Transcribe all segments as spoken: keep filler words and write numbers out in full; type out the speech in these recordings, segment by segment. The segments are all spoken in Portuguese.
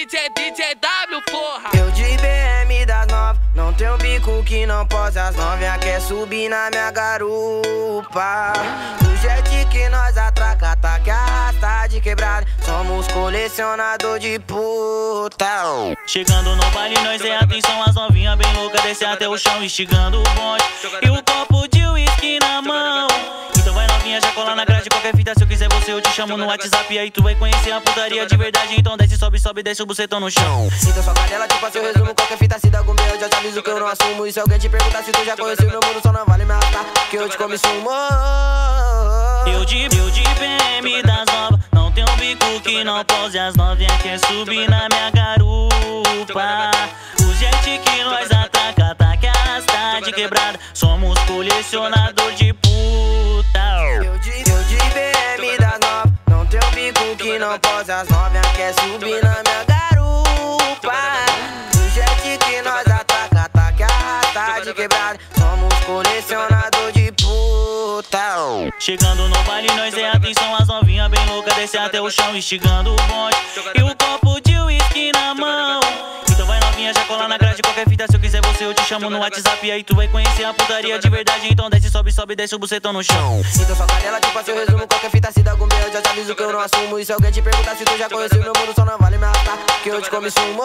J, D J W, porra. Eu de B M das nove, não tenho bico que não possa. As novinha quer subir na minha garupa. Do jet que nós atraca, tá que arrasta de quebrada. Somos colecionador de puta. Chegando no baile, nós é atenção. As novinha bem louca, desce até o chão, instigando o bonde. E o copo de uísque na mão. Então vai novinha, já cola na grade, qualquer fita. Se eu quiser você, eu te chamo no WhatsApp. E aí tu vai conhecer a putaria de verdade. Então desce, sobe, sobe, desce o bucetão no chão. Então sua cadela, tipo seu resumo, qualquer fita. Se dá com eu já te aviso que eu não assumo. E se alguém te perguntar se tu já conheceu meu mundo, só não vale me arrastar, que eu te come sumo. Eu de, eu de B M das novas, não tenho bico que não pose. As novinha quer subir na minha garupa. O jet que nós ataca, tá que arrasta de quebrada. Somos colecionador de puta. Eu de, eu de B M das novas, não tenho bico que não pose. As novinha quer subir na minha garupa. O jet que nós ataca, tá que arrasta de quebrada. Somos colecionador de puta. Chegando no baile, nós é atenção. As novinha bem louca, desce até o chão, instigando o bonde. E o copo de uísque na mão. Então vai novinha, já cola na grade, qualquer fita. Se eu quiser você, eu te chamo no WhatsApp. E aí tu vai conhecer a putaria de verdade. Então desce, sobe, sobe, desce o bucetão no chão. Então sua cadela, tipo seu resumo, qualquer fita. Se dá com eu já te aviso que eu não assumo. E se alguém te perguntar se tu já conheceu meu mundo, só não vale me arrastar, que eu te come sumo.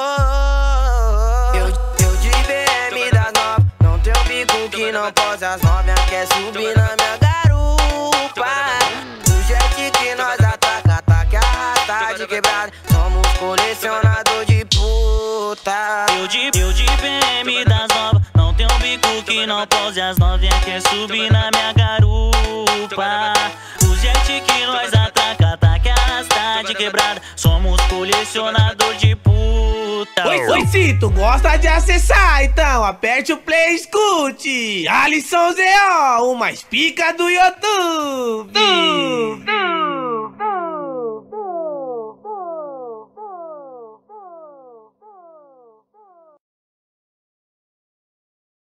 Eu, eu de B M das nove, não tenho bico que não pose. As novinha quer subir na minha garupa. Do jet que nós ataca, tá que arrasta de quebrada. Somos colecionador de puta. Eu de, eu de B M das novas, não tenho bico que não pose. As novinha quer subir na minha garupa. O jet que nós ataca, tá que arrasta de quebrada. Somos colecionador de puta. Oi, oi, se tu gosta de acessar, então aperte o play e escute Alisson Z O, o mais pica do YouTube.